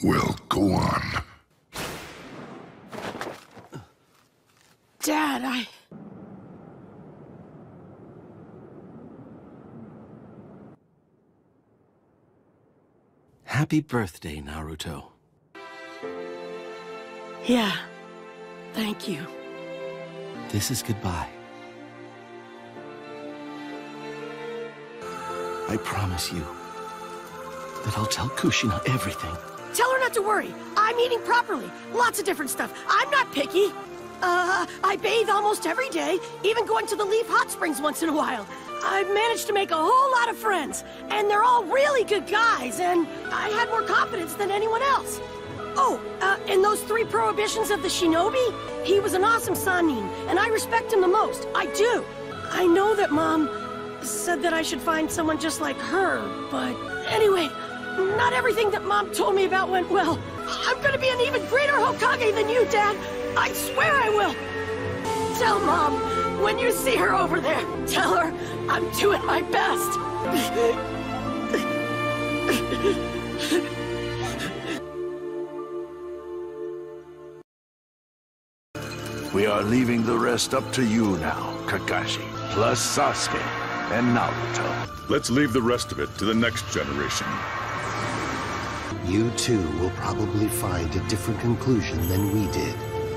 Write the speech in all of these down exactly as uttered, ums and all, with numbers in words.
Well, go on. Dad, I... Happy birthday, Naruto. Yeah, thank you. This is goodbye. I promise you that I'll tell Kushina everything. Tell her not to worry. I'm eating properly. Lots of different stuff. I'm not picky. Uh, I bathe almost every day, even going to the Leaf Hot Springs once in a while. I've managed to make a whole lot of friends, and they're all really good guys, and I had more confidence than anyone else. Oh, uh, and those three prohibitions of the shinobi? He was an awesome Sannin, and I respect him the most. I do. I know that Mom said that I should find someone just like her, but anyway, not everything that Mom told me about went well. I'm gonna be an even greater Hokage than you, Dad. I swear I will. Tell Mom, when you see her over there, tell her I'm doing my best. We are leaving the rest up to you now, Kakashi, plus Sasuke and Naruto. Let's leave the rest of it to the next generation. You too will probably find a different conclusion than we did.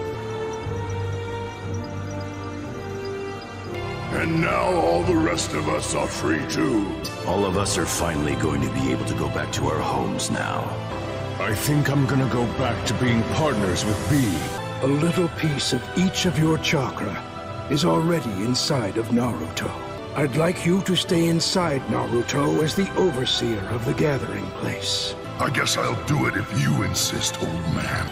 And now all the rest of us are free too. All of us are finally going to be able to go back to our homes now. I think I'm gonna go back to being partners with B. A little piece of each of your chakra is already inside of Naruto. I'd like you to stay inside Naruto as the overseer of the gathering place. I guess I'll do it if you insist, old man.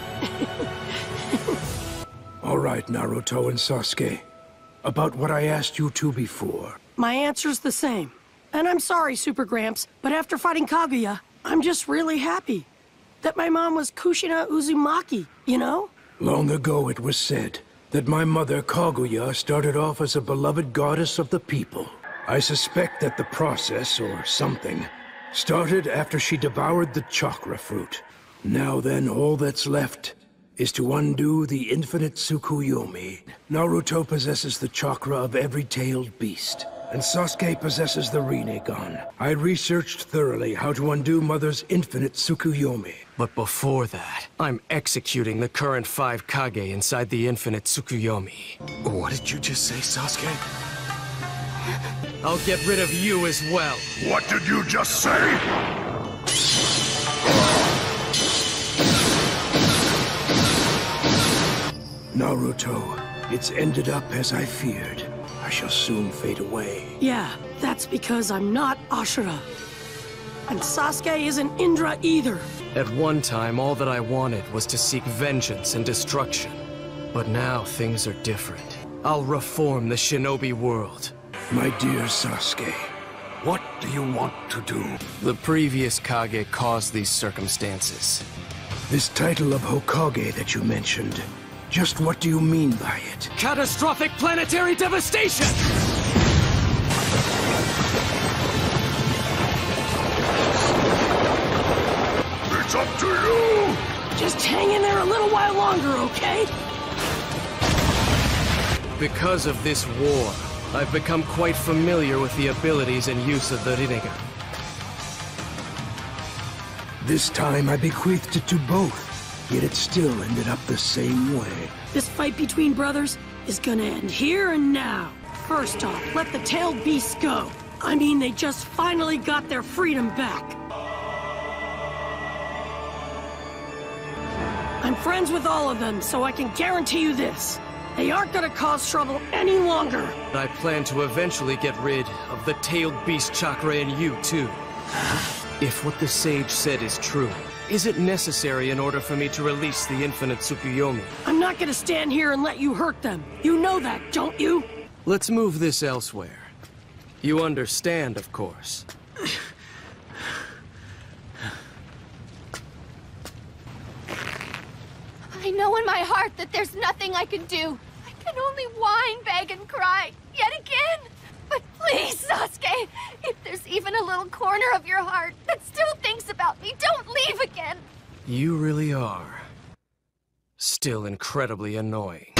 All right, Naruto and Sasuke. About what I asked you two before. My answer's the same. And I'm sorry, Super Gramps, but after fighting Kaguya, I'm just really happy that my mom was Kushina Uzumaki, you know? Long ago it was said that my mother Kaguya started off as a beloved goddess of the people. I suspect that the process, or something, started after she devoured the chakra fruit. Now then, all that's left is to undo the infinite Tsukuyomi. Naruto possesses the chakra of every tailed beast, and Sasuke possesses the Rinnegan. I researched thoroughly how to undo Mother's infinite Tsukuyomi. But before that, I'm executing the current five Kage inside the infinite Tsukuyomi. What did you just say, Sasuke? I'll get rid of you as well. What did you just say? Naruto, it's ended up as I feared. I shall soon fade away. Yeah, that's because I'm not Ashura. And Sasuke isn't Indra either. At one time, all that I wanted was to seek vengeance and destruction. But now, things are different. I'll reform the shinobi world. My dear Sasuke, What do you want to do? The previous Kage caused these circumstances. this title of Hokage that you mentioned, just what do you mean by it? Catastrophic planetary devastation! It's up to you! Just hang in there a little while longer, okay? Because of this war, I've become quite familiar with the abilities and use of the Rinnegan. This time I bequeathed it to both, yet it still ended up the same way. This fight between brothers is gonna end here and now. First off, let the tailed beasts go. I mean, they just finally got their freedom back. I'm friends with all of them, so I can guarantee you this. They aren't gonna cause trouble any longer. I plan to eventually get rid of the tailed beast chakra in you, too. If what the sage said is true, is it necessary in order for me to release the infinite Tsukuyomi? I'm not gonna stand here and let you hurt them. You know that, don't you? Let's move this elsewhere. You understand, of course. I know in my heart that there's nothing I can do. I can only whine, beg, and cry, yet again. But please, Sasuke, if there's even a little corner of your heart that still thinks about me, don't leave again. You really are. Still incredibly annoying.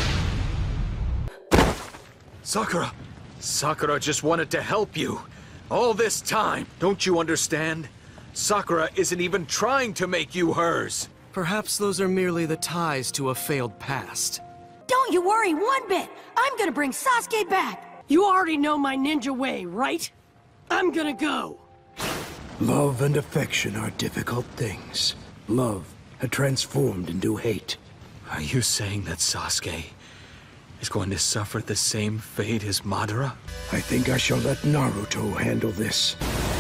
Sakura! Sakura just wanted to help you. All this time, don't you understand? Sakura isn't even trying to make you hers. Perhaps those are merely the ties to a failed past. Don't you worry one bit. I'm gonna bring Sasuke back. You already know my ninja way, right? I'm gonna go. Love and affection are difficult things. Love had transformed into hate. Are you saying that Sasuke is going to suffer the same fate as Madara? I think I shall let Naruto handle this.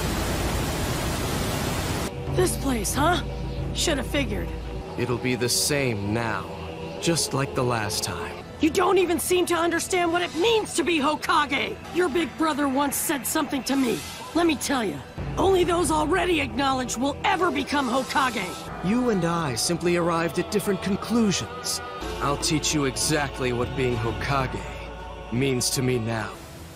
This place, huh? Should have figured. It'll be the same now, just like the last time. You don't even seem to understand what it means to be Hokage! Your big brother once said something to me. Let me tell you, only those already acknowledged will ever become Hokage. You and I simply arrived at different conclusions. I'll teach you exactly what being Hokage means to me now.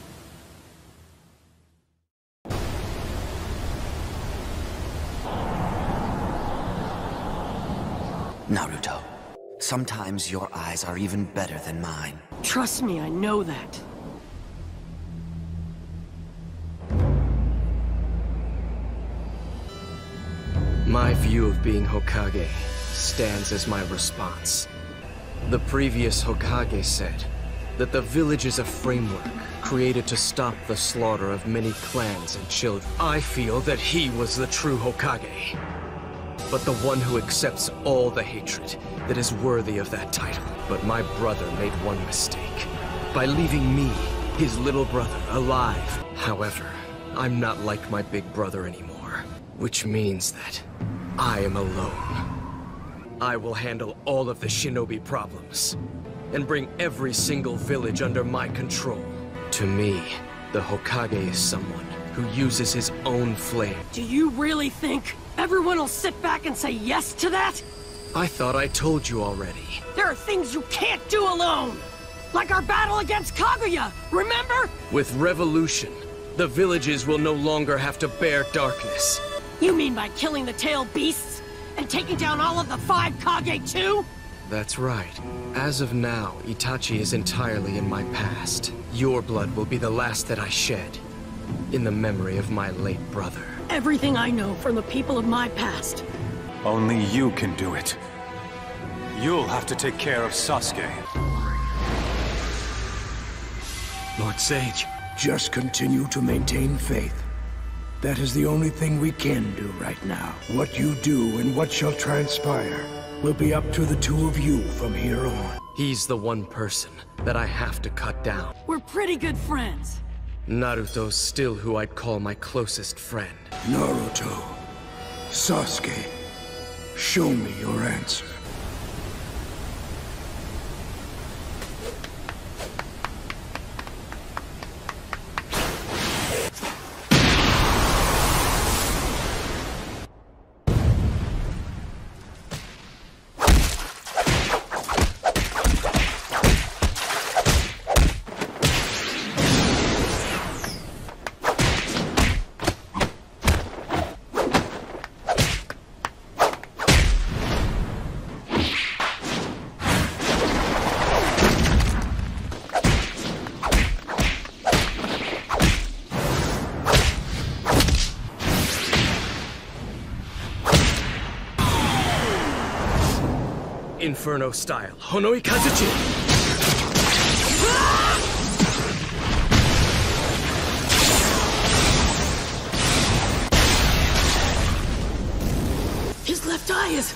Naruto, sometimes your eyes are even better than mine. Trust me, I know that. My view of being Hokage stands as my response. The previous Hokage said that the village is a framework created to stop the slaughter of many clans and children. I feel that he was the true Hokage, but the one who accepts all the hatred that is worthy of that title. But my brother made one mistake by leaving me, his little brother, alive. However, I'm not like my big brother anymore, which means that I am alone. I will handle all of the shinobi problems and bring every single village under my control. To me, the Hokage is someone who uses his own flame. Do you really think everyone will sit back and say yes to that? I thought I told you already. There are things you can't do alone! Like our battle against Kaguya, remember? With revolution, the villages will no longer have to bear darkness. You mean by killing the tailed beasts? And taking down all of the five Kage too? That's right. As of now, Itachi is entirely in my past. Your blood will be the last that I shed, in the memory of my late brother. Everything I know from the people of my past. Only you can do it. You'll have to take care of Sasuke. Lord Sage. Just continue to maintain faith. That is the only thing we can do right now. What you do and what shall transpire will be up to the two of you from here on. He's the one person that I have to cut down. We're pretty good friends. Naruto's still who I'd call my closest friend. Naruto, Sasuke, show me your answer. Inferno style, Honoi Kazuchi! His left eye is...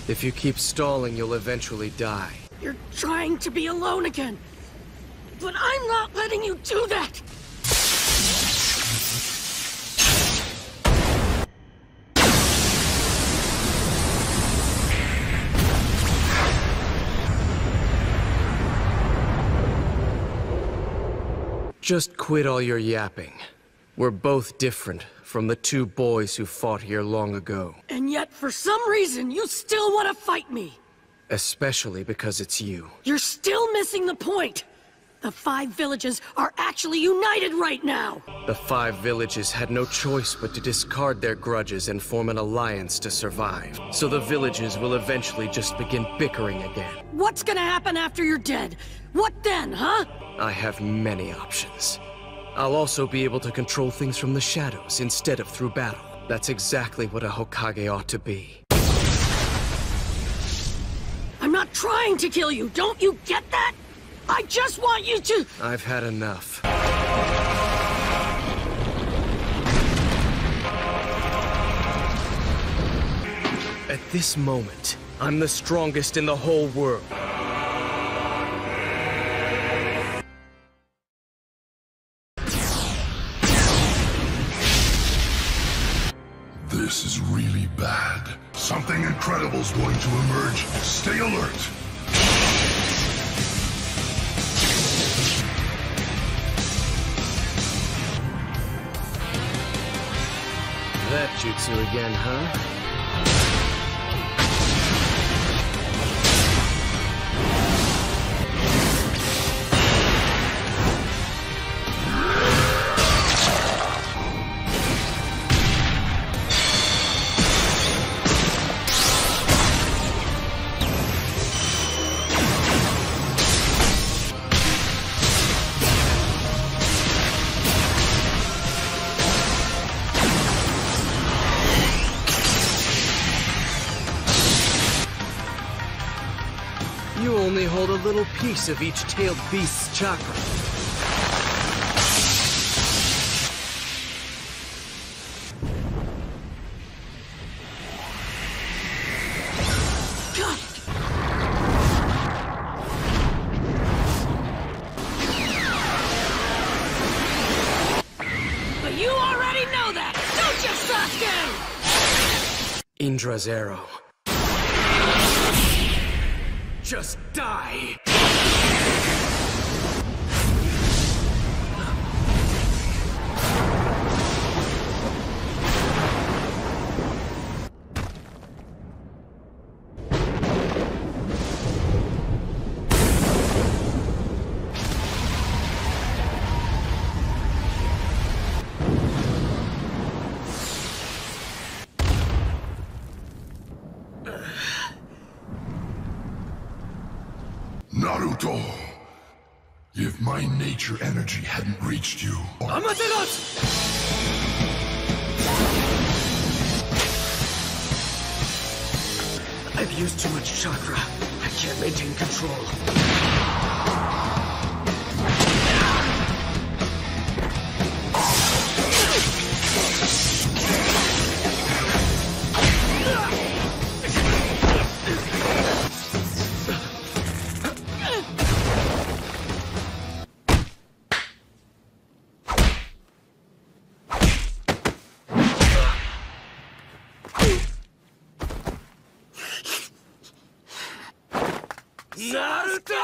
If you keep stalling, you'll eventually die. You're trying to be alone again. But I'm not letting you do that! Just quit all your yapping. We're both different from the two boys who fought here long ago. And yet, for some reason, you still want to fight me. Especially because it's you. You're still missing the point. The five villages are actually united right now. The five villages had no choice but to discard their grudges and form an alliance to survive. So the villages will eventually just begin bickering again. What's gonna happen after you're dead? What then, huh? I have many options. I'll also be able to control things from the shadows instead of through battle. That's exactly what a Hokage ought to be. I'm not trying to kill you, don't you get that? I just want you to— I've had enough. At this moment, I'm the strongest in the whole world. This is really bad. Something incredible's going to emerge. Stay alert. That jutsu again, huh? You only hold a little piece of each tailed beast's chakra. Got it! But you already know that, don't you, Sasuke? Indra's arrow. Just die! Naruto, if my nature energy hadn't reached you... Amaterasu! I've used too much chakra. I can't maintain control. Naruto!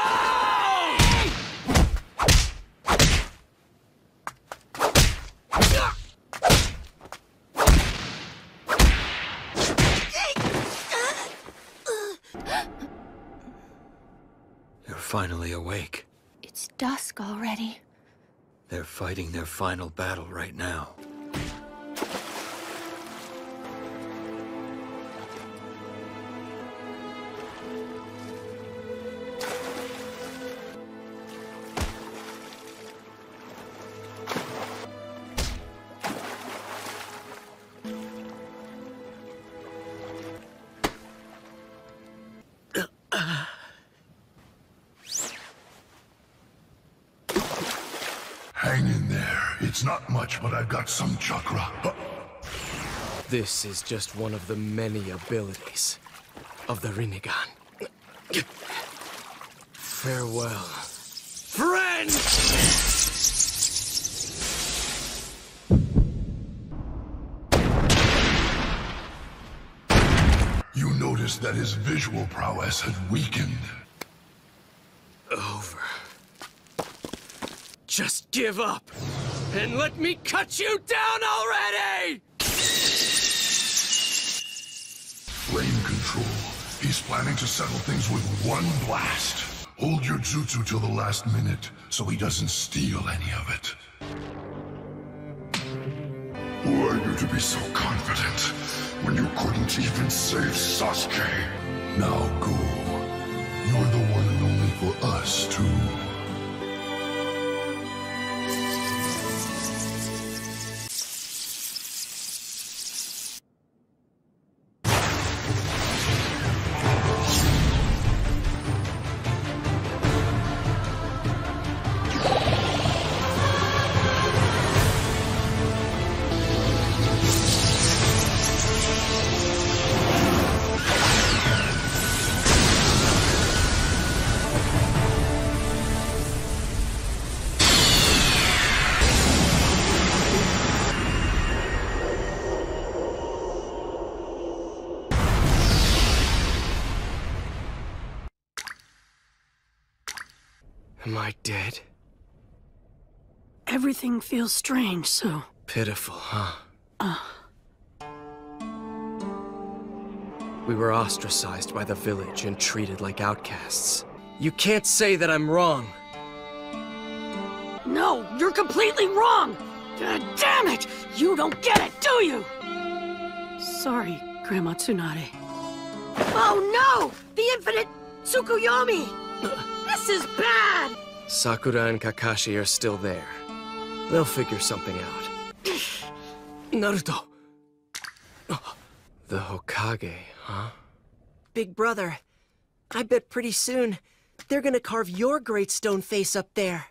You're finally awake. It's dusk already. They're fighting their final battle right now. Hang in there. It's not much, but I've got some chakra. This is just one of the many abilities. of the Rinnegan. Farewell, friend! You noticed that his visual prowess had weakened. Over. Just give up, and let me cut you down already! Flame control. He's planning to settle things with one blast. Hold your jutsu till the last minute, so he doesn't steal any of it. Who are you to be so confident, when you couldn't even save Sasuke? Now go. You're the one and only for us, too. Am I dead? Everything feels strange, so... Pitiful, huh? Uh... We were ostracized by the village and treated like outcasts. You can't say that I'm wrong. No, you're completely wrong! God damn it! You don't get it, do you? Sorry, Grandma Tsunade. Oh no! The infinite Tsukuyomi! This is bad! Sakura and Kakashi are still there. They'll figure something out. Naruto! The Hokage, huh? Big brother, I bet pretty soon they're gonna carve your great stone face up there.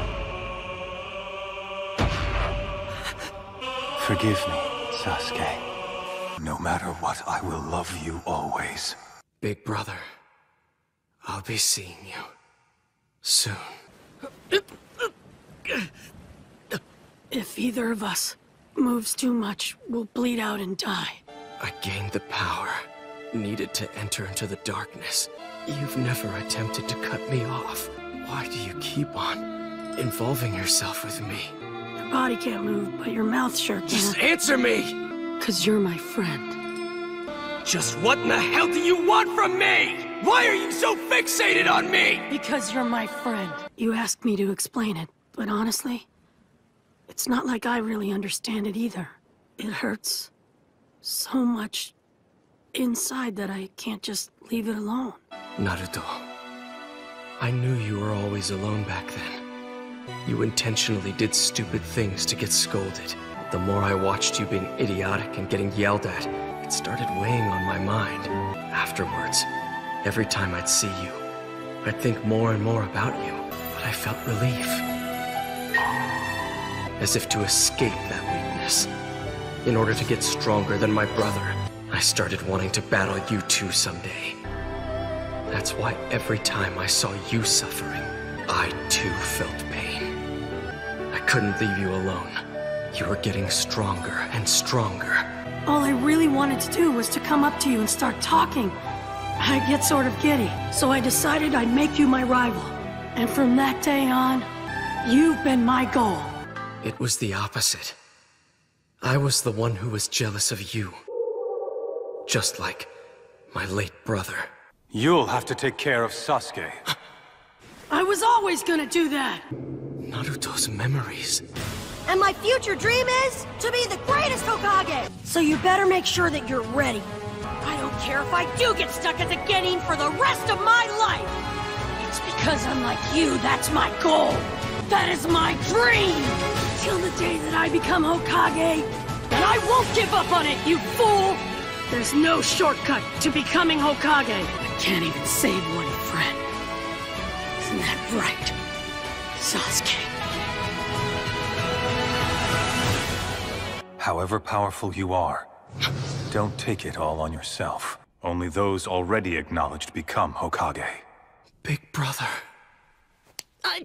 Forgive me, Sasuke. No matter what, I will love you always. Big brother, I'll be seeing you soon. If either of us moves too much, we'll bleed out and die. I gained the power needed to enter into the darkness. You've never attempted to cut me off. Why do you keep on involving yourself with me? Your body can't move, but your mouth sure can. Just answer me! 'Cause you're my friend. Just what in the hell do you want from me? Why are you so fixated on me? Because you're my friend. You asked me to explain it, but honestly, it's not like I really understand it either. It hurts so much inside that I can't just leave it alone. Naruto, I knew you were always alone back then. You intentionally did stupid things to get scolded. The more I watched you being idiotic and getting yelled at, it started weighing on my mind. Afterwards, every time I'd see you, I'd think more and more about you, but I felt relief. As if to escape that weakness. In order to get stronger than my brother, I started wanting to battle you two someday. That's why every time I saw you suffering, I too felt pain. I couldn't leave you alone. You were getting stronger and stronger. All I really wanted to do was to come up to you and start talking. I'd get sort of giddy, so I decided I'd make you my rival. And from that day on, you've been my goal. It was the opposite. I was the one who was jealous of you. Just like my late brother. You'll have to take care of Sasuke. I was always gonna do that! Naruto's memories. And my future dream is to be the greatest Hokage! So you better make sure that you're ready. I don't care if I do get stuck at the Genin for the rest of my life! It's because unlike you, that's my goal! That is my dream! Till the day that I become Hokage, and I won't give up on it, you fool! There's no shortcut to becoming Hokage. I can't even save one friend. Isn't that right, Sasuke? However powerful you are, don't take it all on yourself. Only those already acknowledged become Hokage. Big brother. I...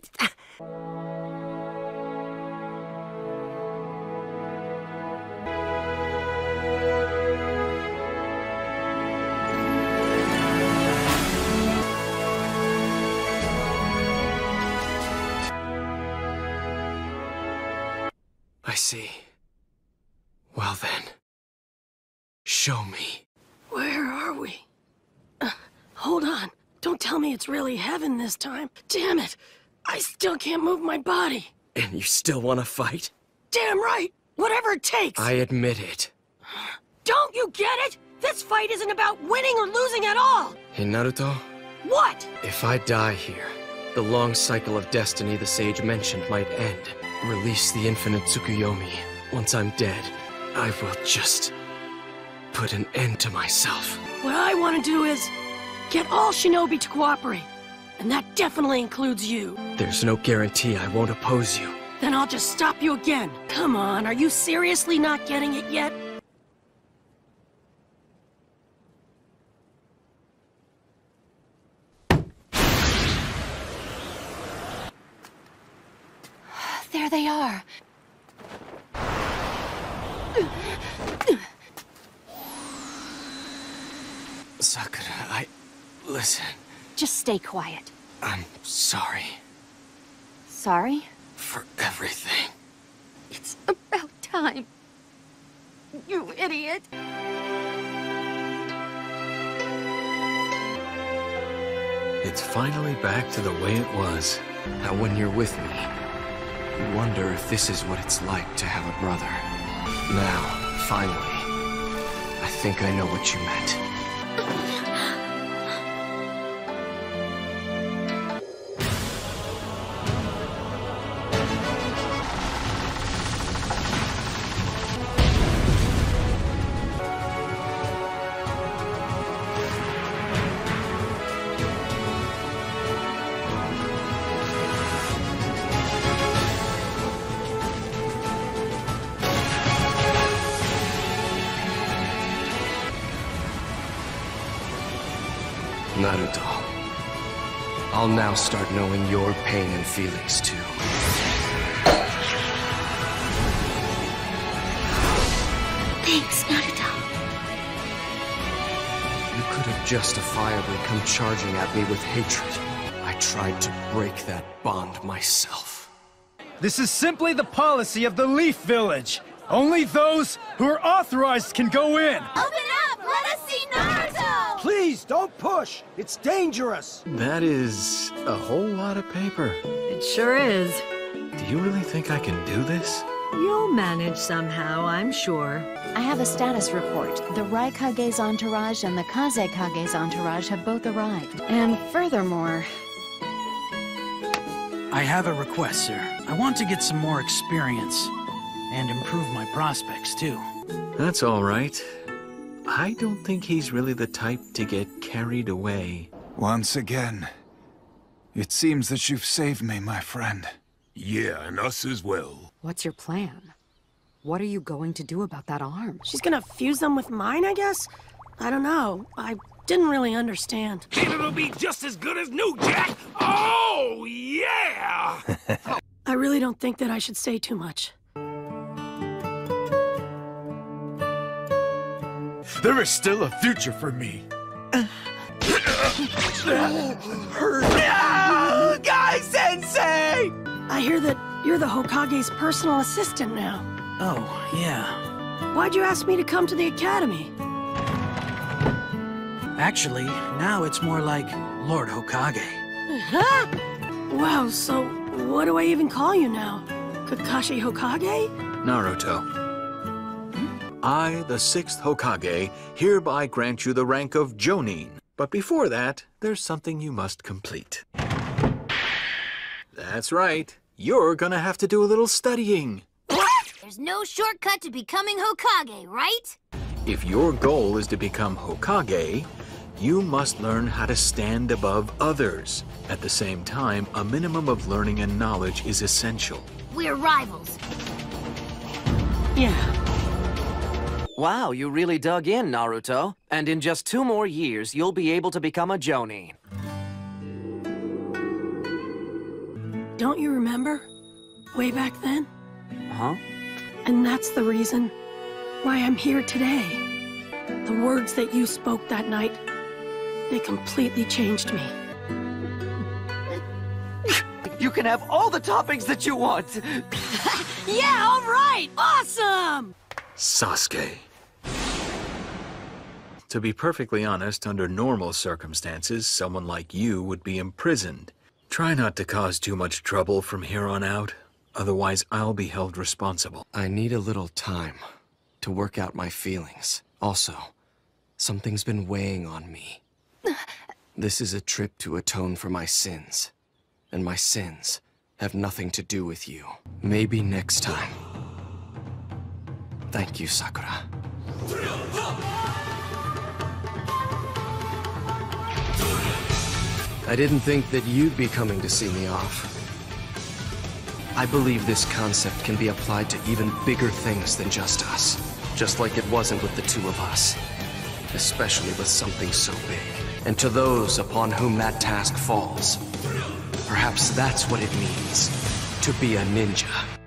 I see. Well then, show me. Where are we? Uh, hold on. Don't tell me it's really heaven this time. Damn it. I still can't move my body. And you still want to fight? Damn right. Whatever it takes. I admit it. Don't you get it? This fight isn't about winning or losing at all. Hey, Naruto? What? If I die here, the long cycle of destiny the sage mentioned might end. Release the infinite Tsukuyomi. Once I'm dead, I will just put an end to myself. What I want to do is get all shinobi to cooperate. And that definitely includes you. There's no guarantee I won't oppose you. Then I'll just stop you again. Come on, are you seriously not getting it yet? There they are. Sakura, I... listen. Just stay quiet. I'm sorry. Sorry? For everything. It's about time. You idiot. It's finally back to the way it was. Now when you're with me, you wonder if this is what it's like to have a brother. Now, finally, I think I know what you meant. Naruto, I'll now start knowing your pain and feelings too. Thanks, Naruto. You could have justifiably come charging at me with hatred. I tried to break that bond myself. This is simply the policy of the Leaf Village. Only those who are authorized can go in. Open up! Let us see Naruto! Please, don't push! It's dangerous! That is a whole lot of paper. It sure is. Do you really think I can do this? You'll manage somehow, I'm sure. I have a status report. The Raikage's entourage and the Kazekage's entourage have both arrived. And furthermore... I have a request, sir. I want to get some more experience. And improve my prospects, too. That's all right. I don't think he's really the type to get carried away. Once again, it seems that you've saved me, my friend. Yeah, and us as well. What's your plan? What are you going to do about that arm? She's gonna fuse them with mine, I guess? I don't know. I didn't really understand. And it'll be just as good as new, Jack! Oh, yeah! I really don't think that I should say too much. There is still a future for me. Guy Sensei! I hear that you're the Hokage's personal assistant now. Oh, yeah. Why'd you ask me to come to the academy? Actually, now it's more like Lord Hokage. Huh? Wow, so what do I even call you now? Kakashi Hokage? Naruto. I, the sixth Hokage, hereby grant you the rank of Jonin. But before that, there's something you must complete. That's right. You're gonna have to do a little studying. What? There's no shortcut to becoming Hokage, right? If your goal is to become Hokage, you must learn how to stand above others. At the same time, a minimum of learning and knowledge is essential. We're rivals. Yeah. Wow, you really dug in, Naruto. And in just two more years, you'll be able to become a Jonin. Don't you remember? Way back then? Huh? And that's the reason why I'm here today. The words that you spoke that night, they completely changed me. You can have all the toppings that you want! Yeah, all right! Awesome! Sasuke. To be perfectly honest, under normal circumstances, someone like you would be imprisoned. Try not to cause too much trouble from here on out, otherwise I'll be held responsible. I need a little time to work out my feelings. Also, something's been weighing on me. This is a trip to atone for my sins. And my sins have nothing to do with you. Maybe next time. Thank you, Sakura. I didn't think that you'd be coming to see me off. I believe this concept can be applied to even bigger things than just us. Just like it wasn't with the two of us. Especially with something so big. And to those upon whom that task falls. Perhaps that's what it means to be a ninja.